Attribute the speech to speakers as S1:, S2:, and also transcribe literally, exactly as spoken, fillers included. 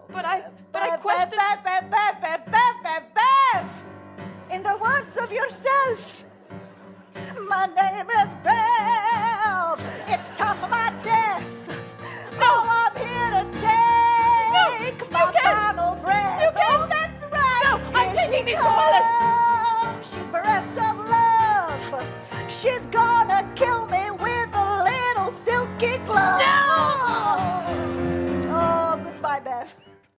S1: But I, but I
S2: Bev,
S1: question...
S2: Bev, Bev, Bev, Bev, Bev, Bev, Bev! In the words of yourself, my name is Bev. It's time for my death. Now I'm here to take
S1: No,
S2: my
S1: you can't.
S2: final breath.
S1: You can't.
S2: Oh, that's right.
S1: No, I'm
S2: Here
S1: taking
S2: she
S1: these koalas.
S2: comes. She's bereft of love. She's gone.